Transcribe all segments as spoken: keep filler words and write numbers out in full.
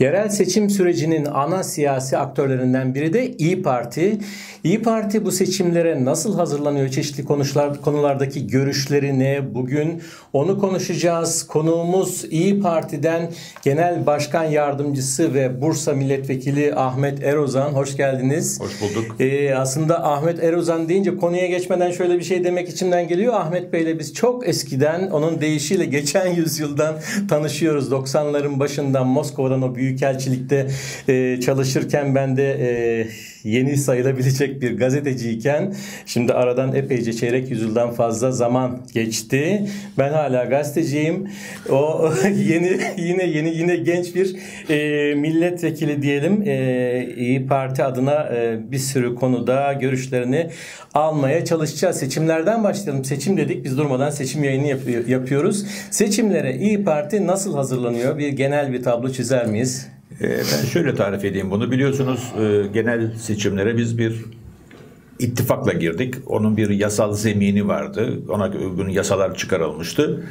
Yerel seçim sürecinin ana siyasi aktörlerinden biri de İYİ Parti. İYİ Parti bu seçimlere nasıl hazırlanıyor? Çeşitli konular, konulardaki görüşleri ne? Bugün onu konuşacağız. Konuğumuz İYİ Parti'den Genel Başkan Yardımcısı ve Bursa Milletvekili Ahmet Erozan. Hoş geldiniz. Hoş bulduk. Ee, aslında Ahmet Erozan deyince konuya geçmeden şöyle bir şey demek içimden geliyor. Ahmet Bey'le biz çok eskiden, onun deyişiyle geçen yüzyıldan tanışıyoruz. doksanların başından Moskova'dan o büyükelçilikte e, çalışırken ben de e, yeni sayılabilecek bir gazeteciyken, şimdi aradan epeyce çeyrek yüzyıldan fazla zaman geçti. Ben hala gazeteciyim. O yeni yine yeni yine genç bir e, milletvekili diyelim. E, İYİ Parti adına e, bir sürü konuda görüşlerini almaya çalışacağız. Seçimlerden başlayalım. Seçim dedik. Biz durmadan seçim yayını yapıyor, yapıyoruz. Seçimlere İYİ Parti nasıl hazırlanıyor? Bir genel bir tablo çizer miyiz? Ben şöyle tarif edeyim bunu. Biliyorsunuz genel seçimlere biz bir ittifakla girdik. Onun bir yasal zemini vardı. Ona uygun yasalar çıkarılmıştı.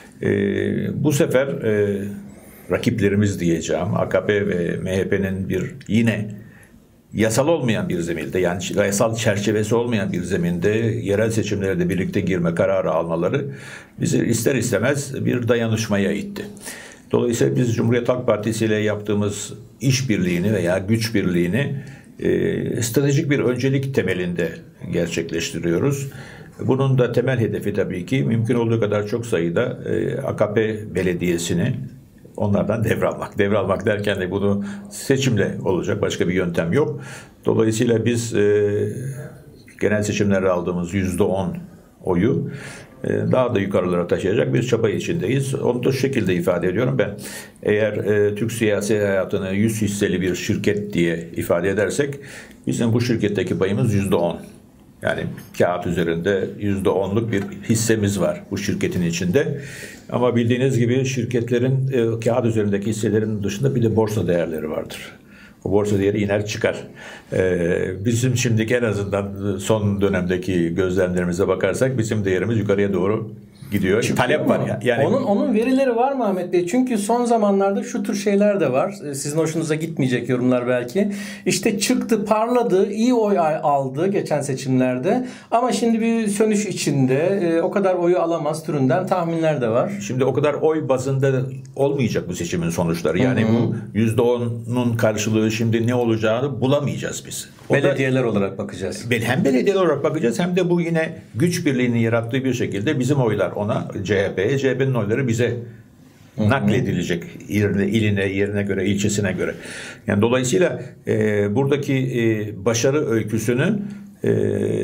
Bu sefer rakiplerimiz diyeceğim, A K P ve M H P'nin bir yine yasal olmayan bir zeminde, yani yasal çerçevesi olmayan bir zeminde yerel seçimlere de birlikte girme kararı almaları bizi ister istemez bir dayanışmaya itti. Dolayısıyla biz Cumhuriyet Halk Partisi ile yaptığımız işbirliğini veya güç birliğini e, stratejik bir öncelik temelinde gerçekleştiriyoruz. Bunun da temel hedefi tabii ki mümkün olduğu kadar çok sayıda e, A K P belediyesini onlardan devralmak. Devralmak derken de bunu seçimle olacak, başka bir yöntem yok. Dolayısıyla biz e, genel seçimlerde aldığımız yüzde on oyu daha da yukarılara taşıyacak bir çaba içindeyiz. Onu da şu şekilde ifade ediyorum ben. Eğer e, Türk siyasi hayatını yüz hisseli bir şirket diye ifade edersek bizim bu şirketteki payımız yüzde on. Yani kağıt üzerinde yüzde onluk bir hissemiz var bu şirketin içinde. Ama bildiğiniz gibi şirketlerin e, kağıt üzerindeki hisselerin dışında bir de borsa değerleri vardır. O borsa değeri iner çıkar. Ee, bizim şimdiki en azından son dönemdeki gözlemlerimize bakarsak bizim değerimiz yukarıya doğru gidiyor. Çıkıyor Talep mu? var ya. Yani onun onun verileri var mı Ahmet Bey? Çünkü son zamanlarda şu tür şeyler de var. Sizin hoşunuza gitmeyecek yorumlar belki. İşte çıktı, parladı, iyi oy aldı geçen seçimlerde. Ama şimdi bir sönüş içinde, o kadar oyu alamaz türünden tahminler de var. Şimdi o kadar oy bazında olmayacak bu seçimin sonuçları. Yani hı hı. Bu yüzde onun karşılığı şimdi ne olacağını bulamayacağız biz. O belediyeler da, olarak bakacağız. Hem belediyeler olarak bakacağız hem de bu yine güç birliğini yarattığı bir şekilde bizim oylar ona, C H P'ye, C H P'nin oyları bize hı hı. nakledilecek iline, iline, yerine göre, ilçesine göre. Yani dolayısıyla e, buradaki e, başarı öyküsünü e,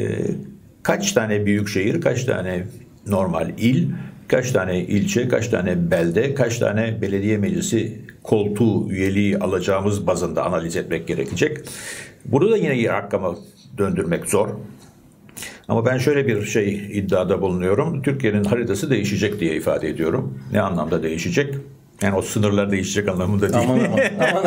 kaç tane büyük şehir, kaç tane normal il, kaç tane ilçe, kaç tane belde, kaç tane belediye meclisi koltuğu üyeliği alacağımız bazında analiz etmek gerekecek. Burada da yine rakama döndürmek zor. Ama ben şöyle bir şey iddiada bulunuyorum. Türkiye'nin haritası değişecek diye ifade ediyorum. Ne anlamda değişecek? Yani o sınırlar değişecek anlamında değil. Aman aman. aman.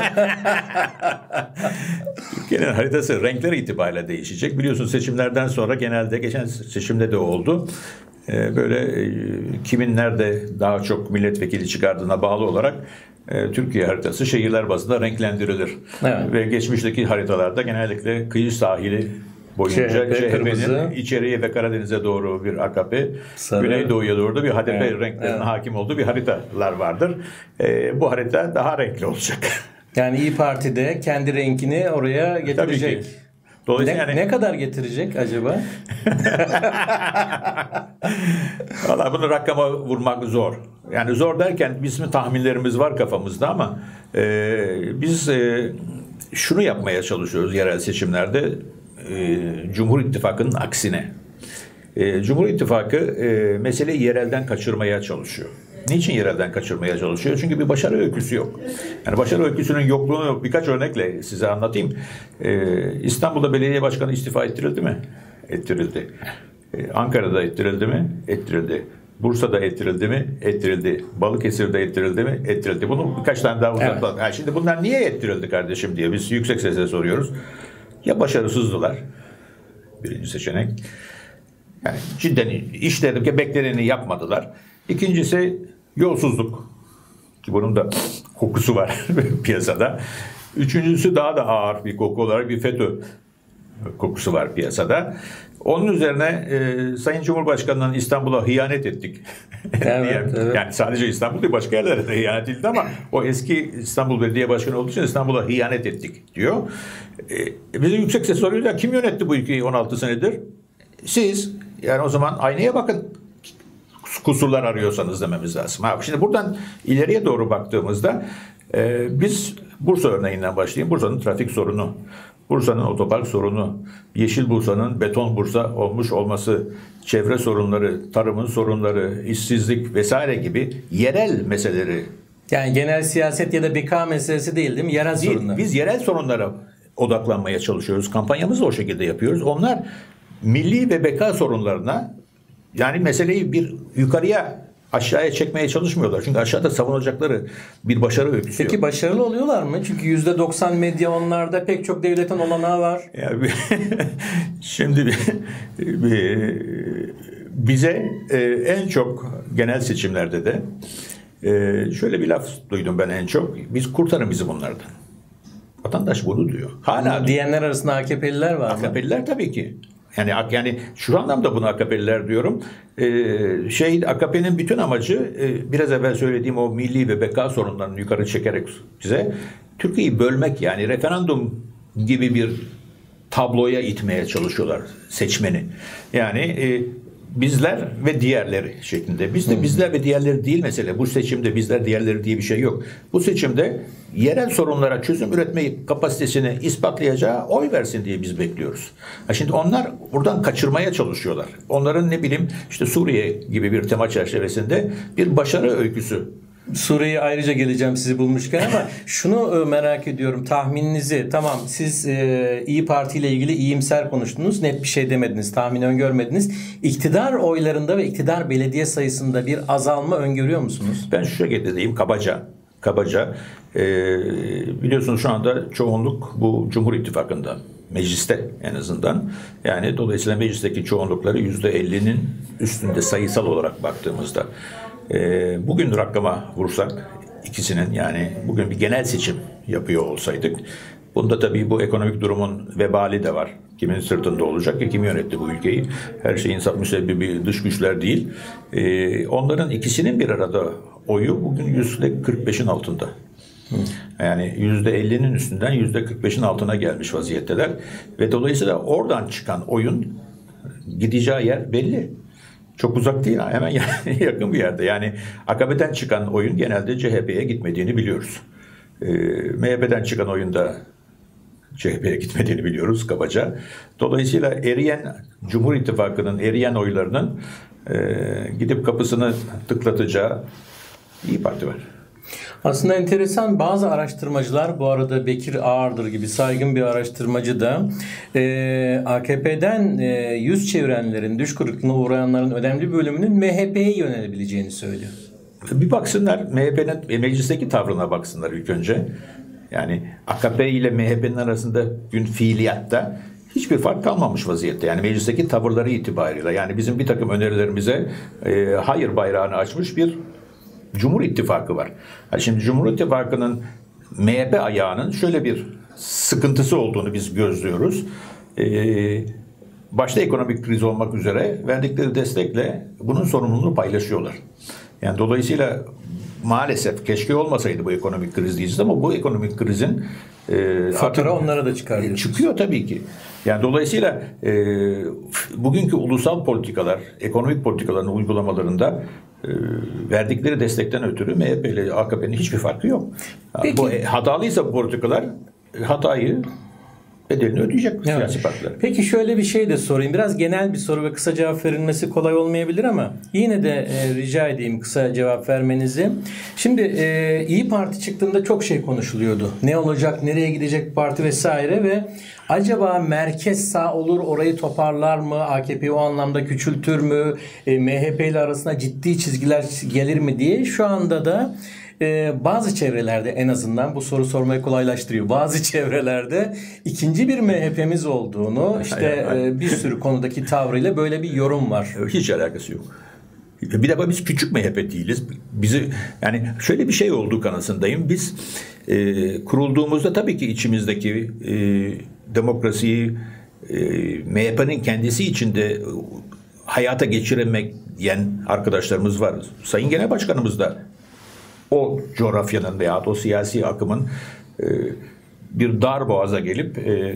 Türkiye'nin haritası renkler itibariyle değişecek. Biliyorsunuz seçimlerden sonra genelde geçen seçimde de oldu. Böyle kimin nerede daha çok milletvekili çıkardığına bağlı olarak Türkiye haritası şehirler bazında renklendirilir. Evet. Ve geçmişteki haritalarda genellikle kıyı sahili boyunca C H P'nin içeriye ve Karadeniz'e doğru bir A K P, sarı, Güneydoğu'ya doğru da bir H D P evet, renklerinin evet. hakim olduğu bir haritalar vardır. E, bu harita daha renkli olacak. Yani İYİ Parti de kendi renkini oraya getirecek. Dolayısıyla ne, yani... ne kadar getirecek acaba? Vallahi bunu rakama vurmak zor. Yani zor derken bizim tahminlerimiz var kafamızda ama e, biz e, şunu yapmaya çalışıyoruz yerel seçimlerde. E, Cumhur İttifakı'nın aksine. E, Cumhur İttifakı e, meseleyi yerelden kaçırmaya çalışıyor. Niçin yerelden kaçırmaya çalışıyor? Çünkü bir başarı öyküsü yok. Yani başarı öyküsünün yokluğunu birkaç örnekle size anlatayım. Ee, İstanbul'da belediye başkanı istifa ettirildi mi? Ettirildi. Ee, Ankara'da ettirildi mi? Ettirildi. Bursa'da ettirildi mi? Ettirildi. Balıkesir'de ettirildi mi? Ettirildi. Bunu birkaç tane daha uzatalım. Evet. Yani şimdi bunlar niye ettirildi kardeşim diye biz yüksek sesle soruyoruz. Ya başarısızdılar. Birinci seçenek. Yani cidden işlerini, bekleneni yapmadılar. İkincisi yolsuzluk. ki bunun da kokusu var piyasada. Üçüncüsü daha da ağır bir koku olarak bir FETÖ kokusu var piyasada. Onun üzerine e, Sayın Cumhurbaşkanı'nın İstanbul'a hıyanet ettik. Evet, evet. Yani sadece İstanbul değil, başka yerlere de hıyanet edildi ama o eski İstanbul Belediye Başkanı olduğu için İstanbul'a hıyanet ettik diyor. E, bize yüksek ses soruyor ya, kim yönetti bu ülkeyi on altı senedir? Siz. Yani o zaman aynaya bakın. Kusurlar arıyorsanız dememiz lazım. Ha, şimdi buradan ileriye doğru baktığımızda e, biz Bursa örneğinden başlayayım. Bursa'nın trafik sorunu, Bursa'nın otopark sorunu, Yeşil Bursa'nın beton Bursa olmuş olması, çevre sorunları, tarımın sorunları, işsizlik vesaire gibi yerel meseleleri. Yani genel siyaset ya da beka meselesi değil değil mi? Yerel Değil, sorunlar. biz yerel sorunlara odaklanmaya çalışıyoruz. Kampanyamızı o şekilde yapıyoruz. Onlar milli ve beka sorunlarına, yani meseleyi bir yukarıya aşağıya çekmeye çalışmıyorlar. Çünkü aşağıda savunacakları bir başarı öyküsü Peki yok. başarılı oluyorlar mı? Çünkü yüzde doksan medya onlarda, pek çok devletin olanağı var. Yani, şimdi bize en çok genel seçimlerde de şöyle bir laf duydum ben en çok. Biz kurtarın bizi bunlardan. Vatandaş bunu diyor. Hala diyenler arasında A K P'liler var mı? A K P'liler tabii ki. Yani yani şu anlamda bunu A K P'liler diyorum. Ee, şey A K P'nin bütün amacı e, biraz evvel söylediğim o milli ve beka sorunlarını yukarı çekerek bize Türkiye'yi bölmek, yani referandum gibi bir tabloya itmeye çalışıyorlar seçmeni. Yani e, bizler ve diğerleri şeklinde. Biz de bizler ve diğerleri değil mesele. Bu seçimde bizler diğerleri diye bir şey yok. Bu seçimde yerel sorunlara çözüm üretmeyi kapasitesini ispatlayacağı oy versin diye biz bekliyoruz. Ha şimdi onlar buradan kaçırmaya çalışıyorlar. Onların ne bileyim işte Suriye gibi bir tema çerçevesinde bir başarı öyküsü. Suriye'ye ayrıca geleceğim sizi bulmuşken ama şunu merak ediyorum, tahmininizi. Tamam, siz e, İyi Parti ile ilgili iyimser konuştunuz, net bir şey demediniz, tahmin öngörmediniz. İktidar oylarında ve iktidar belediye sayısında bir azalma öngörüyor musunuz? Ben şu şekilde diyeyim kabaca. Kabaca e, biliyorsunuz şu anda çoğunluk bu Cumhur İttifakı'nda, mecliste en azından. Yani dolayısıyla meclisteki çoğunlukları yüzde ellinin üstünde sayısal olarak baktığımızda. E, bugün rakama vursak ikisinin, yani bugün bir genel seçim yapıyor olsaydık, bunda tabii bu ekonomik durumun vebali de var. Kimin sırtında olacak ki kim yönetti bu ülkeyi? Her şeyin müsebbibi dış güçler değil. E, onların ikisinin bir arada oyu bugün yüzde kırk beşin altında. Hı. Yani yüzde ellinin üstünden yüzde kırk beşin altına gelmiş vaziyetteler. Ve dolayısıyla oradan çıkan oyun gideceği yer belli. Çok uzak değil, hemen yakın bir yerde. Yani A K P'den çıkan oyun genelde C H P'ye gitmediğini biliyoruz. E, M H P'den çıkan oyunda C H P'ye gitmediğini biliyoruz kabaca. Dolayısıyla eriyen Cumhur İttifakı'nın eriyen oylarının e, gidip kapısını tıklatacağı İyi Parti var. Aslında enteresan, bazı araştırmacılar, bu arada Bekir Ağırdır gibi saygın bir araştırmacı da e, A K P'den e, yüz çevirenlerin, düş kırıklığına uğrayanların önemli bir bölümünün M H P'ye yönelebileceğini söylüyor. Bir baksınlar M H P'nin meclisteki tavrına baksınlar ilk önce. Yani A K P ile M H P'nin arasında gün fiiliyatta hiçbir fark kalmamış vaziyette. Yani meclisteki tavırları itibariyle, yani bizim bir takım önerilerimize e, hayır bayrağını açmış bir Cumhur İttifakı var. Yani şimdi Cumhur İttifakı'nın M H P ayağının şöyle bir sıkıntısı olduğunu biz gözlüyoruz. Ee, başta ekonomik kriz olmak üzere verdikleri destekle bunun sorumluluğunu paylaşıyorlar. Yani dolayısıyla maalesef keşke olmasaydı bu ekonomik kriz diyeceğiz ama bu ekonomik krizin e, fatura onlara da çıkar. Çıkıyor tabii ki. Yani dolayısıyla e, bugünkü ulusal politikalar, ekonomik politikaların uygulamalarında e, verdikleri destekten ötürü M H P ile A K P'nin hiçbir farkı yok. Yani bu e, hatalıysa bu politikalar hatayı bedelini ödeyecek evet. Siyasi partiler. Peki şöyle bir şey de sorayım. Biraz genel bir soru ve kısa cevap verilmesi kolay olmayabilir ama yine de e, rica edeyim kısa cevap vermenizi. Şimdi e, İyi Parti çıktığında çok şey konuşuluyordu. Ne olacak, nereye gidecek parti vesaire ve acaba merkez sağ olur, orayı toparlar mı? A K P'yi o anlamda küçültür mü? E, M H P ile arasında ciddi çizgiler gelir mi diye şu anda da Ee, bazı çevrelerde, en azından bu soru sormayı kolaylaştırıyor. Bazı çevrelerde ikinci bir M H P'miz olduğunu, işte hayır, hayır. E, bir sürü konudaki tavrıyla böyle bir yorum var. Hiç alakası yok. Bir defa biz küçük M H P değiliz. Bizi yani şöyle bir şey olduğu kanısındayım. Biz e, kurulduğumuzda tabii ki içimizdeki e, demokrasiyi e, M H P'nin kendisi içinde hayata geçiremek diyen arkadaşlarımız var. Sayın Genel Başkanımız da o coğrafyanın veya o siyasi akımın e, bir dar boğaza gelip e, e,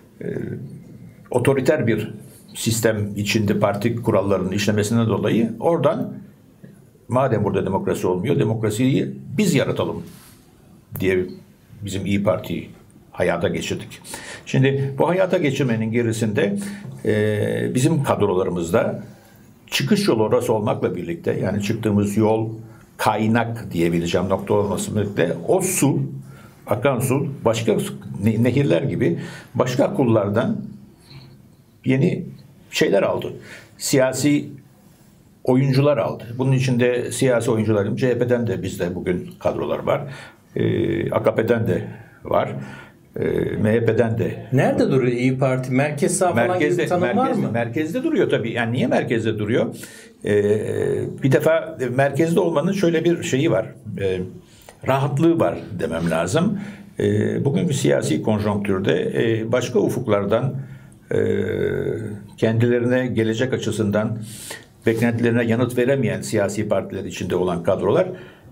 otoriter bir sistem içinde parti kurallarının işlemesinden dolayı oradan madem burada demokrasi olmuyor, demokrasiyi biz yaratalım diye bizim İYİ Parti'yi hayata geçirdik. Şimdi bu hayata geçirmenin gerisinde e, bizim kadrolarımızda çıkış yolu orası olmakla birlikte, yani çıktığımız yol kaynak diyebileceğim nokta olması birlikte o su, akan su başka nehirler gibi başka kullardan yeni şeyler aldı. Siyasi oyuncular aldı. Bunun içinde siyasi oyuncularım C H P'den de bizde bugün kadrolar var. E, A K P'den de var. E, M H P'den de. Nerede duruyor İYİ Parti? Merkez sağ falan gibi bir tanım merkezde, var mı? Merkezde duruyor tabii. Yani niye merkezde duruyor? E, bir defa merkezde olmanın şöyle bir şeyi var. E, rahatlığı var demem lazım. E, bugünkü siyasi konjonktürde e, başka ufuklardan e, kendilerine gelecek açısından beklentilerine yanıt veremeyen siyasi partiler içinde olan kadrolar,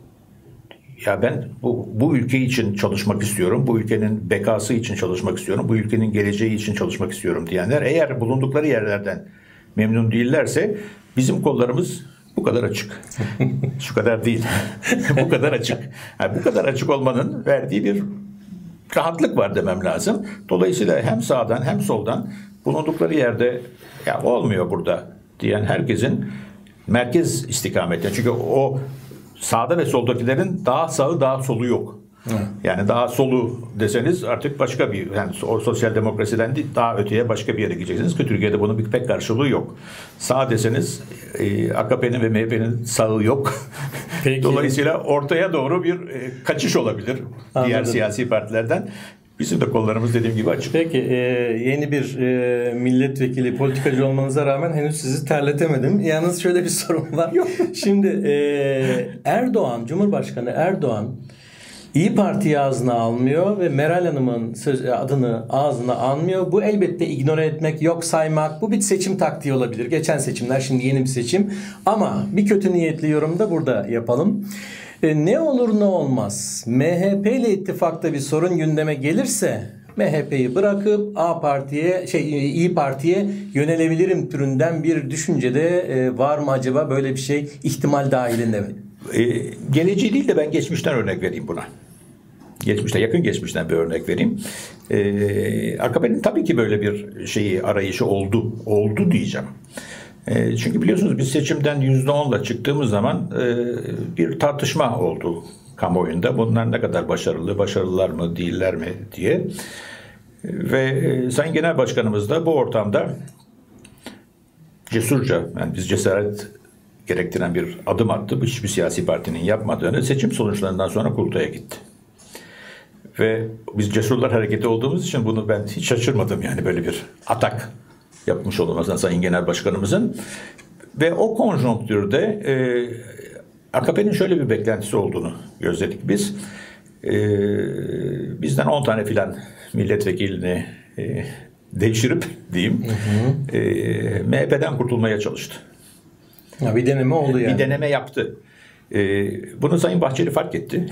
ya ben bu, bu ülke için çalışmak istiyorum, bu ülkenin bekası için çalışmak istiyorum, bu ülkenin geleceği için çalışmak istiyorum diyenler, eğer bulundukları yerlerden memnun değillerse bizim kollarımız bu kadar açık. Şu kadar değil. Bu kadar açık. Yani bu kadar açık olmanın verdiği bir rahatlık var demem lazım. Dolayısıyla hem sağdan hem soldan bulundukları yerde ya olmuyor burada diyen herkesin merkez istikametine. Çünkü o sağda ve soldakilerin daha sağı daha solu yok. Hı. Yani daha solu deseniz artık başka bir, yani o sosyal demokrasiden değil, daha öteye başka bir yere gideceksiniz ki Türkiye'de bunun bir pek karşılığı yok. Sağ deseniz e, A K P'nin ve M H P'nin sağı yok. Peki. Dolayısıyla ortaya doğru bir e, kaçış olabilir. Anladım. Diğer siyasi partilerden. Bizim de kollarımız dediğim gibi açık. Peki e, yeni bir e, milletvekili, politikacı olmanıza rağmen henüz sizi terletemedim. Yalnız şöyle bir sorun var. Yok. Şimdi e, Erdoğan, Cumhurbaşkanı Erdoğan İYİ Parti'yi ağzına almıyor ve Meral Hanım'ın söz, adını ağzına almıyor. Bu elbette ignore etmek, yok saymak. Bu bir seçim taktiği olabilir. Geçen seçimler, şimdi yeni bir seçim. Ama bir kötü niyetli yorum da burada yapalım. E, ne olur ne olmaz M H P ile ittifakta bir sorun gündeme gelirse M H P'yi bırakıp A Parti'ye, şey İYİ Parti'ye yönelebilirim türünden bir düşüncede e, var mı acaba, böyle bir şey ihtimal dahilinde mi? E, geleceği değil de ben geçmişten örnek vereyim buna. Geçmişte, yakın geçmişten bir örnek vereyim. E, A K P'nin tabii ki böyle bir şeyi, arayışı oldu. Oldu diyeceğim. E, çünkü biliyorsunuz biz seçimden yüzde onla çıktığımız zaman e, bir tartışma oldu kamuoyunda. Bunlar ne kadar başarılı, başarılılar mı, değiller mi diye. Ve e, Sayın Genel Başkanımız da bu ortamda cesurca, yani biz cesaret gerektiren bir adım attı. Hiçbir siyasi partinin yapmadığını, seçim sonuçlarından sonra kurultaya gitti. Ve biz Cesurlar Hareketi olduğumuz için bunu ben hiç şaşırmadım, yani böyle bir atak yapmış olmasına Sayın Genel Başkanımızın. Ve o konjonktürde e, A K P'nin şöyle bir beklentisi olduğunu gözledik biz. E, bizden on tane filan milletvekilini e, devşirip diyeyim, hı hı. E, M H P'den kurtulmaya çalıştı. Ya bir deneme oldu yani. Bir deneme yaptı. Ee, bunu Sayın Bahçeli fark etti.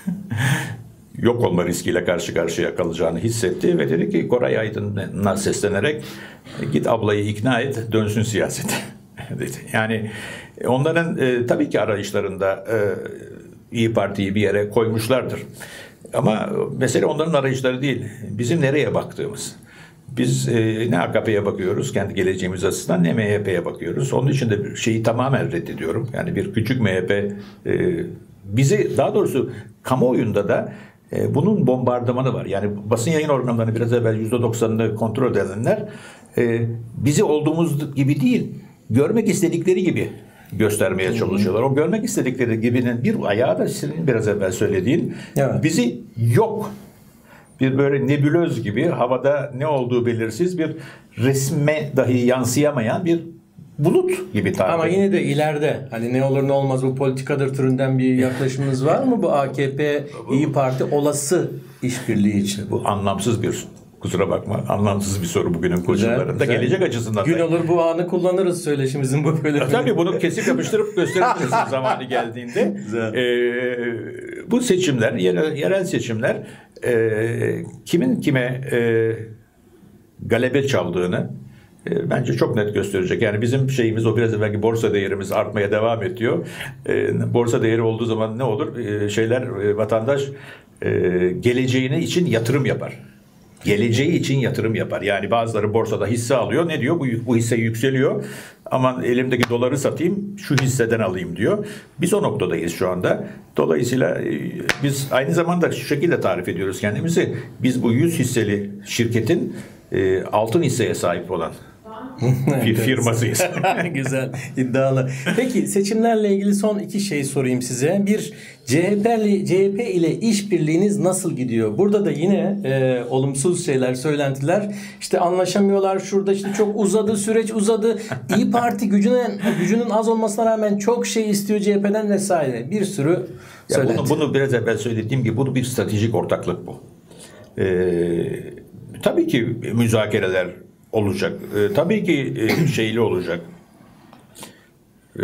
Yok olma riskiyle karşı karşıya kalacağını hissetti ve dedi ki Koray Aydın'a seslenerek git ablayı ikna et, dönsün siyasete dedi. Yani onların e, tabii ki arayışlarında e, İYİ Parti'yi bir yere koymuşlardır. Ama mesele onların arayışları değil. Bizim nereye baktığımız. Biz e, ne A K P'ye bakıyoruz kendi geleceğimiz açısından, ne M H P'ye bakıyoruz. Onun için de bir şeyi tamamen reddediyorum. Yani bir küçük M H P e, bizi, daha doğrusu kamuoyunda da e, bunun bombardımanı var. Yani basın yayın organlarını biraz evvel yüzde doksanını kontrol edenler e, bizi olduğumuz gibi değil, görmek istedikleri gibi göstermeye çalışıyorlar. O görmek istedikleri gibinin bir ayağı da senin biraz evvel söylediğin, evet. Bizi yok, bir böyle nebulöz gibi, havada ne olduğu belirsiz, bir resme dahi yansıyamayan bir bulut gibi tarif. Ama yine de ileride hani ne olur ne olmaz bu politikadır türünden bir yaklaşımınız var mı bu A K P İyi Parti olası işbirliği için? Bu anlamsız bir, kusura bakma, anlamsız bir soru bugünün koşullarında. Güzel, güzel. Gelecek açısından Gün da. olur bu anı kullanırız söyleşimizin bu bölümünde. Tabii bunu kesip yapıştırıp gösterebiliriz zamanı geldiğinde. Ee, bu seçimler, yerel, yerel seçimler e, kimin kime e, galebe çaldığını e, bence çok net gösterecek. Yani bizim şeyimiz o biraz evvelki borsa değerimiz artmaya devam ediyor. E, borsa değeri olduğu zaman ne olur? E, şeyler e, vatandaş e, geleceğini için yatırım yapar. Geleceği için yatırım yapar. Yani bazıları borsada hisse alıyor. Ne diyor? Bu, bu hisse yükseliyor. Aman elimdeki doları satayım, şu hisseden alayım diyor. Biz o noktadayız şu anda. Dolayısıyla biz aynı zamanda şu şekilde tarif ediyoruz kendimizi. Biz bu yüz hisseli şirketin e, altın hisseye sahip olan bir firmasıyız. Güzel, iddialı. Peki seçimlerle ilgili son iki şey sorayım size. Bir, C H P, C H P ile işbirliğiniz nasıl gidiyor? Burada da yine e, olumsuz şeyler, söylentiler. İşte anlaşamıyorlar şurada, işte çok uzadı, süreç uzadı. İyi Parti gücünün, gücünün az olmasına rağmen çok şey istiyor C H P'den vesaire. Bir sürü söylenti. Bunu, bunu biraz evvel söylediğim gibi bu bir stratejik ortaklık bu. Ee, tabii ki müzakereler olacak. E, tabii ki e, şeyli olacak. E,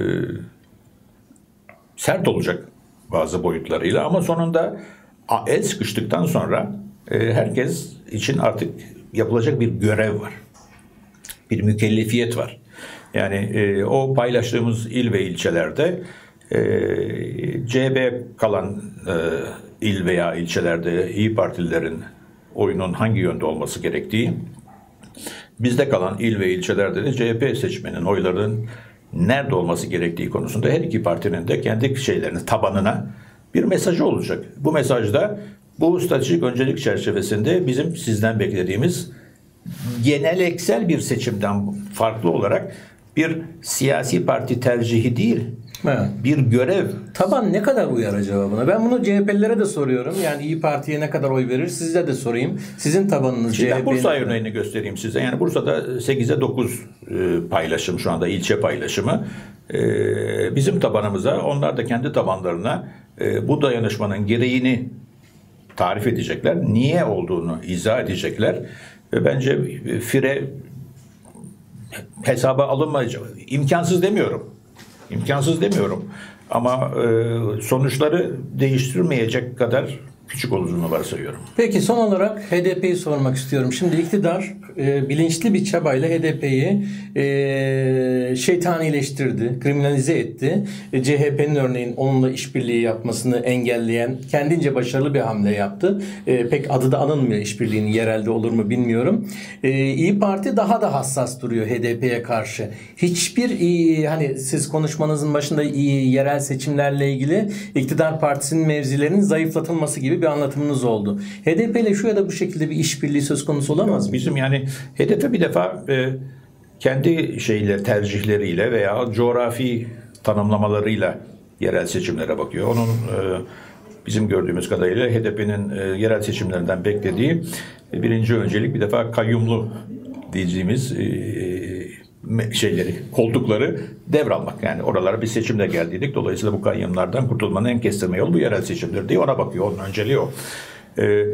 sert olacak bazı boyutlarıyla ama sonunda el sıkıştıktan sonra e, herkes için artık yapılacak bir görev var. Bir mükellefiyet var. Yani e, o paylaştığımız il ve ilçelerde e, C H P kalan e, il veya ilçelerde İyi Partililerin oyunun hangi yönde olması gerektiği, bizde kalan il ve ilçelerde de C H P seçmenin oylarının nerede olması gerektiği konusunda her iki partinin de kendi şeylerini, tabanına bir mesajı olacak. Bu mesajda bu stratejik öncelik çerçevesinde bizim sizden beklediğimiz geneleksel bir seçimden farklı olarak bir siyasi parti tercihi değil, evet, bir görev. Taban ne kadar uyar acaba buna? Ben bunu C H P'lilere de soruyorum. Yani İyi Parti'ye ne kadar oy verir? Size de sorayım. Sizin tabanınız Şimdi C H P'ye. Bursa örneğini göstereyim size. Yani Bursa'da sekize dokuz paylaşım şu anda, ilçe paylaşımı. Bizim tabanımıza, onlar da kendi tabanlarına bu dayanışmanın gereğini tarif edecekler. Niye olduğunu izah edecekler. Ve bence fire hesaba alınmayacak. İmkansız demiyorum. İmkansız demiyorum. Ama e, sonuçları değiştirmeyecek kadar küçük olduğunu varsayıyorum. Peki son olarak H D P'yi sormak istiyorum. Şimdi iktidar e, bilinçli bir çabayla H D P'yi e, şeytanileştirdi, kriminalize etti. E, C H P'nin örneğin onunla işbirliği yapmasını engelleyen kendince başarılı bir hamle yaptı. E, pek adı da anılmıyor işbirliğinin, yerelde olur mu bilmiyorum. E, İyi Parti daha da hassas duruyor H D P'ye karşı. Hiçbir iyi, hani siz konuşmanızın başında iyi yerel seçimlerle ilgili iktidar partisinin mevzilerinin zayıflatılması gibi bir anlatımınız oldu. H D P ile şu ya da bu şekilde bir işbirliği söz konusu olamaz mı? Bizim yani H D P bir defa e, kendi şeyler tercihleriyle veya coğrafi tanımlamalarıyla yerel seçimlere bakıyor. Onun e, bizim gördüğümüz kadarıyla H D P'nin e, yerel seçimlerinden beklediği e, birinci öncelik bir defa kayyumlu diyeceğimiz e, şeyleri, koltukları devralmak. Yani oralara bir seçimle geldiydik. Dolayısıyla bu kayyumlardan kurtulmanın en kestirme yolu bu yerel seçimdir diye ona bakıyor. Onun önceliği o. Ee, e,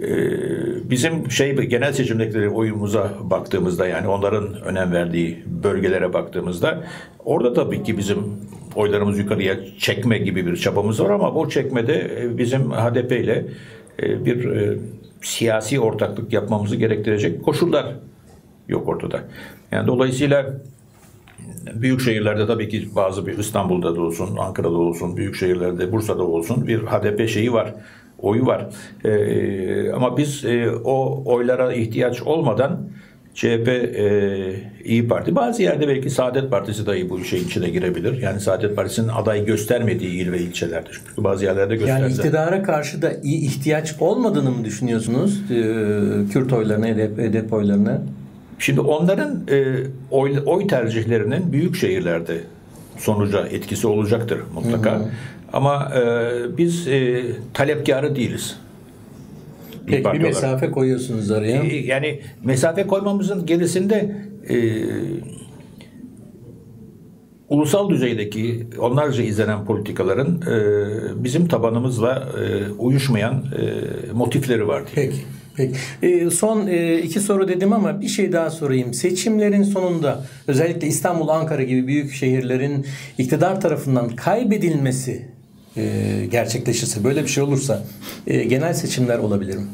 bizim şey genel seçimdeki oyumuza baktığımızda, yani onların önem verdiği bölgelere baktığımızda orada tabii ki bizim oylarımız yukarıya çekme gibi bir çabamız var ama o çekmede bizim H D P ile bir e, siyasi ortaklık yapmamızı gerektirecek koşullar yok ortada. Yani dolayısıyla büyük şehirlerde tabii ki bazı bir İstanbul'da da olsun, Ankara'da olsun, büyük şehirlerde, Bursa'da olsun bir H D P şeyi var, oyu var. Ee, ama biz e, o oylara ihtiyaç olmadan C H P, e, İyi Parti, bazı yerde belki Saadet Partisi dahi bu şeyin içine girebilir. Yani Saadet Partisi'nin aday göstermediği il ve ilçelerde. Çünkü bazı yerlerde gösterse. Yani iktidara karşı da iyi ihtiyaç olmadığını mı düşünüyorsunuz? Ee, Kürt oylarına, H D P oylarına? Şimdi onların e, oy, oy tercihlerinin büyük şehirlerde sonuca etkisi olacaktır mutlaka. Hı hı. Ama e, biz e, talepkarı değiliz. Bir, Peki, bir mesafe olarak koyuyorsunuz araya. E, yani mesafe koymamızın gerisinde e, ulusal düzeydeki onlarca izlenen politikaların e, bizim tabanımızla e, uyuşmayan e, motifleri var diye. Peki. Peki. E, son e, iki soru dedim ama bir şey daha sorayım. Seçimlerin sonunda özellikle İstanbul, Ankara gibi büyük şehirlerin iktidar tarafından kaybedilmesi e, gerçekleşirse, böyle bir şey olursa e, genel seçimler olabilir mi?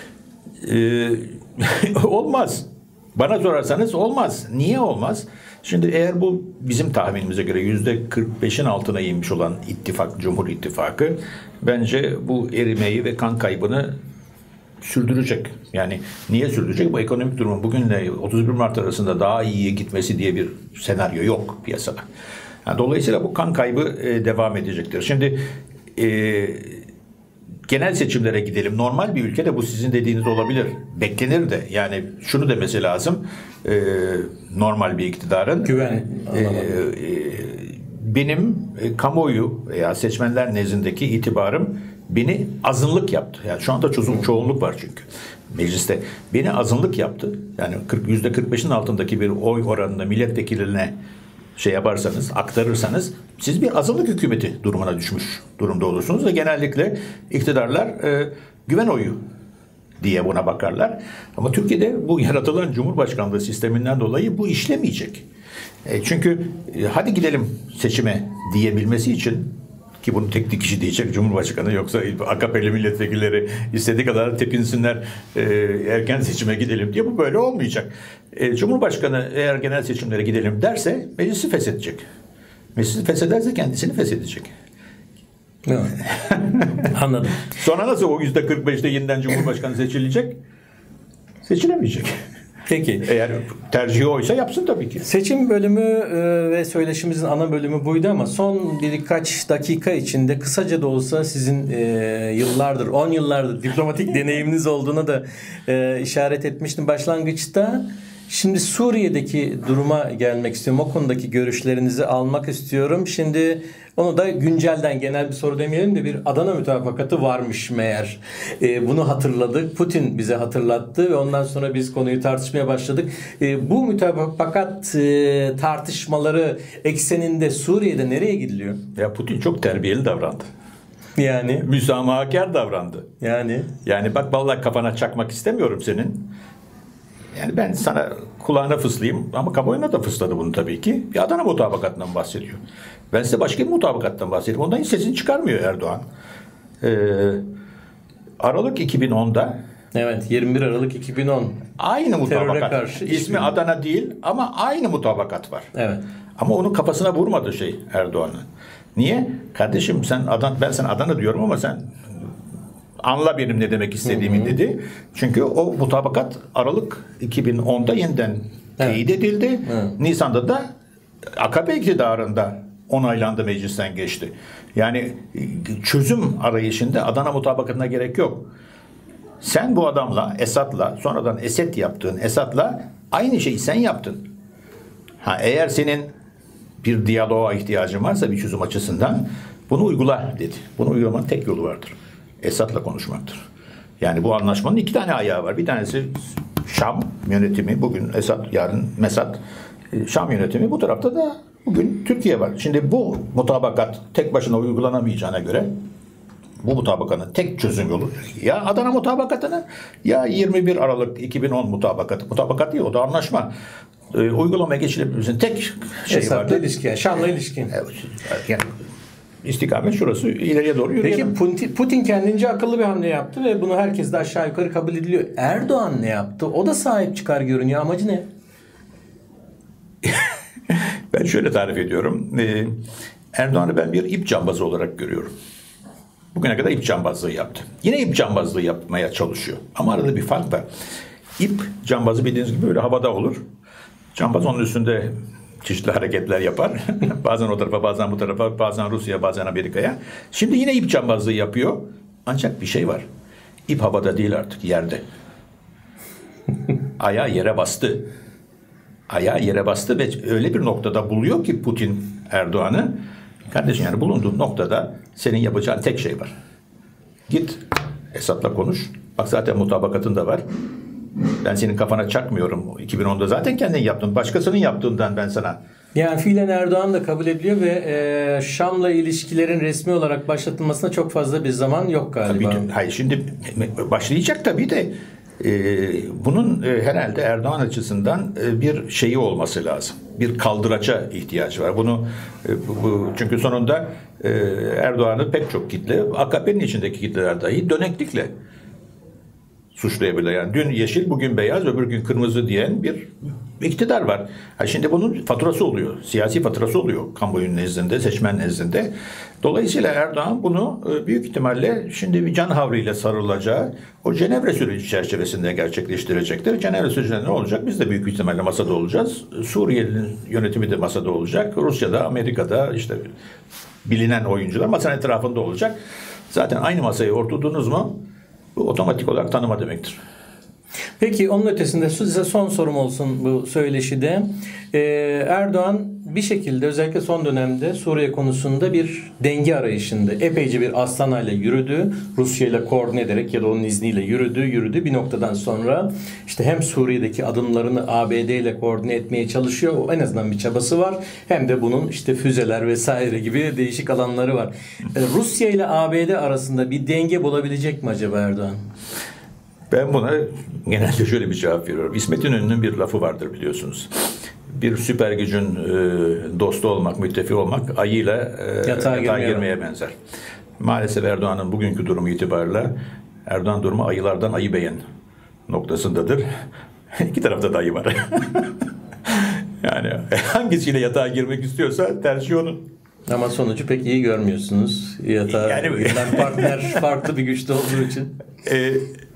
E, olmaz. Bana sorarsanız olmaz. Niye olmaz? Şimdi eğer bu bizim tahminimize göre yüzde kırk beşin altına inmiş olan ittifak, Cumhur İttifakı bence bu erimeyi ve kan kaybını sürdürecek. Yani niye sürdürecek? Bu ekonomik durumun bugünle otuz bir Mart arasında daha iyiye gitmesi diye bir senaryo yok piyasada. Yani dolayısıyla bu kan kaybı e, devam edecektir. Şimdi e, genel seçimlere gidelim. Normal bir ülkede bu sizin dediğiniz olabilir. Beklenir de. Yani şunu demesi lazım. E, normal bir iktidarın güven e, e, benim e, kamuoyu veya seçmenler nezdindeki itibarım beni azınlık yaptı. Yani şu anda çözüm çoğunluk var çünkü mecliste. Beni azınlık yaptı. Yani yüzde kırk beşin altındaki bir oy oranında milletvekillerine şey yaparsanız, aktarırsanız siz bir azınlık hükümeti durumuna düşmüş durumda olursunuz ve genellikle iktidarlar e, güven oyu diye buna bakarlar. Ama Türkiye'de bu yaratılan Cumhurbaşkanlığı sisteminden dolayı bu işlemeyecek. E, çünkü e, hadi gidelim seçime diyebilmesi için, ki bunu tek dikişi diyecek Cumhurbaşkanı, yoksa A K P'li milletvekilleri istediği kadar tepinsinler e, erken seçime gidelim diye, bu böyle olmayacak. E, Cumhurbaşkanı eğer genel seçimlere gidelim derse meclisi feshedecek. Meclisi feshederse kendisini feshedecek. Anladım. Sonra nasıl o yüzde kırk beşte yeniden Cumhurbaşkanı seçilecek? Seçilemeyecek. Peki. Eğer tercihi oysa yapsın tabii ki. Seçim bölümü e, ve söyleşimizin ana bölümü buydu ama son birkaç dakika içinde kısaca da olsa sizin e, yıllardır, on yıllardır diplomatik deneyiminiz olduğuna da e, işaret etmiştim başlangıçta. Şimdi Suriye'deki duruma gelmek istiyorum. O konudaki görüşlerinizi almak istiyorum. Şimdi onu da güncelden, genel bir soru demeyelim de, bir Adana Mütabakatı varmış meğer. E, bunu hatırladık. Putin bize hatırlattı ve ondan sonra biz konuyu tartışmaya başladık. E, bu mütabakat e, tartışmaları ekseninde Suriye'de nereye gidiliyor? Ya Putin çok terbiyeli davrandı. Yani Müsamahakar davrandı. Yani Yani bak vallahi kafana çakmak istemiyorum senin. Yani ben sana kulağına fıslayayım ama kamuoyuna da fısladı bunu tabii ki. Bir Adana mutabakatından bahsediyor. Ben size başka bir mutabakattan bahsedeyim. Ondan hiç sesini çıkarmıyor Erdoğan. Ee, Aralık iki bin onda, evet, yirmi bir Aralık iki bin on aynı mutabakat. Karşı İsmi Adana değil ama aynı mutabakat var. Evet. Ama onun kafasına vurmadı şey Erdoğan'ın. Niye? Kardeşim sen Adana, ben sana Adana diyorum ama sen anla benim ne demek istediğimi, hı hı, dedi. Çünkü o mutabakat Aralık iki bin onda yeniden teyit evet. edildi. Evet. Nisan'da da A K P iktidarında onaylandı, meclisten geçti. Yani çözüm arayışında Adana mutabakatına gerek yok. Sen bu adamla, Esad'la, sonradan Esed yaptığın Esad'la aynı şeyi sen yaptın. Ha, eğer senin bir diyaloğa ihtiyacın varsa bir çözüm açısından bunu uygula dedi. Bunu uygulamanın tek yolu vardır. Esad'la konuşmaktır. Yani bu anlaşmanın iki tane ayağı var. Bir tanesi Şam yönetimi, bugün Esad, yarın Mesad. Şam yönetimi, bu tarafta da bugün Türkiye var. Şimdi bu mutabakat tek başına uygulanamayacağına göre bu mutabakatın tek çözüm yolu ya Adana mutabakatının ya yirmi bir Aralık iki bin on mutabakatı. Mutabakat değil, o da anlaşma. E, uygulamaya geçilebilmesinin tek şey Esad'la vardı. ilişki, Şam'la ilişki. Yani istikamet şurası, ileriye doğru yürüyelim. Peki Putin, Putin kendince akıllı bir hamle yaptı ve bunu herkes de aşağı yukarı kabul ediliyor. Erdoğan ne yaptı? O da sahip çıkar görünüyor. Amacı ne? Ben şöyle tarif ediyorum. Ee, Erdoğan'ı ben bir ip cambazı olarak görüyorum. Bugüne kadar ip cambazlığı yaptı. Yine ip cambazlığı yapmaya çalışıyor. Ama arada bir fark var. İp cambazı bildiğiniz gibi böyle havada olur. Cambaz onun üstünde çeşitli hareketler yapar. Bazen o tarafa, bazen bu tarafa, bazen Rusya, bazen Amerika'ya. Şimdi yine ip cambazlığı yapıyor. Ancak bir şey var. İp havada değil, artık yerde. Ayağı yere bastı. Ayağı yere bastı ve öyle bir noktada buluyor ki Putin Erdoğan'ı. Kardeşim, yani bulunduğun noktada senin yapacağın tek şey var. Git Esad'la konuş. Bak zaten mutabakatın da var. Ben senin kafana çakmıyorum. iki bin onda zaten kendin yaptın. Başkasının yaptığından ben sana Yani fiilen Erdoğan da kabul ediyor ve e, Şam'la ilişkilerin resmi olarak başlatılmasına çok fazla bir zaman yok galiba. Tabii, hayır, şimdi başlayacak tabii de e, bunun e, herhalde Erdoğan açısından e, bir şeyi olması lazım. Bir kaldıraça ihtiyacı var. Bunu e, bu, bu, çünkü sonunda e, Erdoğan'ı pek çok kitle, A K P'nin içindeki kitleler dahi döneklikle suçlayabilir. Yani dün yeşil, bugün beyaz, öbür gün kırmızı diyen bir iktidar var. Ha şimdi bunun faturası oluyor. Siyasi faturası oluyor kamuoyunun nezdinde, seçmen nezdinde. Dolayısıyla Erdoğan bunu büyük ihtimalle şimdi bir can havliyle sarılacağı o Cenevre süreci çerçevesinde gerçekleştirecektir. Cenevre sürecinde ne olacak? Biz de büyük ihtimalle masada olacağız. Suriye'nin yönetimi de masada olacak. Rusya'da, Amerika'da işte bilinen oyuncular masanın etrafında olacak. Zaten aynı masaya oturdunuz mu bu otomatik olarak tanıma demektir. Peki onun ötesinde size son sorum olsun bu söyleşide. Ee, Erdoğan bir şekilde özellikle son dönemde Suriye konusunda bir denge arayışında epeyce bir astanayla yürüdü. Rusya ile koordine ederek ya da onun izniyle yürüdü, yürüdü. Bir noktadan sonra işte hem Suriye'deki adımlarını A B D ile koordine etmeye çalışıyor. O en azından bir çabası var. Hem de bunun işte füzeler vesaire gibi değişik alanları var. Ee, Rusya ile A B D arasında bir denge bulabilecek mi acaba Erdoğan? Ben buna genelde şöyle bir cevap veriyorum. İsmet İnönü'nün bir lafı vardır biliyorsunuz. Bir süper gücün e, dostu olmak, müttefi olmak ayıyla e, yatağa, yatağa girmeye benzer. Maalesef Erdoğan'ın bugünkü durumu itibarıyla Erdoğan durumu ayılardan ayı beğen noktasındadır. İki tarafta da ayı var. Yani hangisiyle yatağa girmek istiyorsa tercih onun. Ama sonucu pek iyi görmüyorsunuz. Yatağa yani, girilen partner farklı bir güçte olduğu için. E,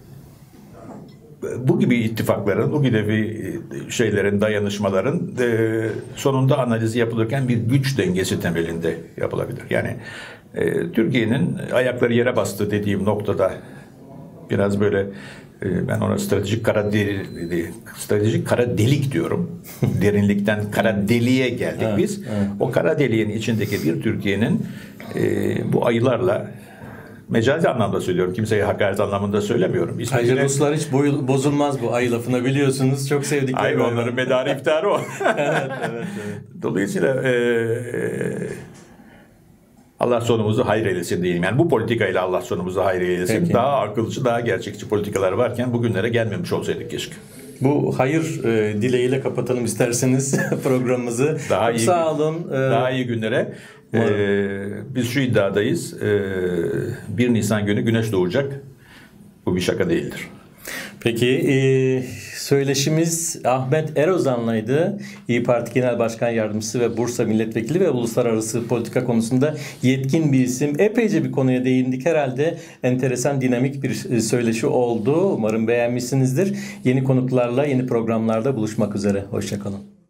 Bu gibi ittifakların, bu gibi şeylerin, dayanışmaların sonunda analizi yapılırken bir güç dengesi temelinde yapılabilir. Yani Türkiye'nin ayakları yere bastı dediğim noktada biraz böyle ben ona stratejik kara delik, stratejik kara delik diyorum. Derinlikten kara deliğe geldik evet, biz. Evet. O kara deliğin içindeki bir Türkiye'nin bu ayılarla, mecazi anlamda söylüyorum. Kimseye hakaret anlamında söylemiyorum. Hayır, Ruslar hiç boyul, bozulmaz bu ayı lafına biliyorsunuz. Çok sevdikleri. Hayır, onların medarı iftiharı o. evet, evet, evet. Dolayısıyla e, Allah sonumuzu hayır eylesin diyeyim. Yani bu politikayla Allah sonumuzu hayır eylesin. Peki. Daha akılcı, daha gerçekçi politikalar varken bugünlere gelmemiş olsaydık keşke. Bu hayır e, dileğiyle kapatalım isterseniz programımızı. Daha iyi, sağ olun. E, daha iyi günlere. Ee, biz şu iddiadayız. Ee, bir Nisan günü güneş doğacak. Bu bir şaka değildir. Peki e, söyleşimiz Ahmet Erozan'laydı. İYİ Parti Genel Başkan Yardımcısı ve Bursa Milletvekili ve uluslararası politika konusunda yetkin bir isim. Epeyce bir konuya değindik. Herhalde enteresan, dinamik bir söyleşi oldu. Umarım beğenmişsinizdir. Yeni konuklarla, yeni programlarda buluşmak üzere. Hoşça kalın.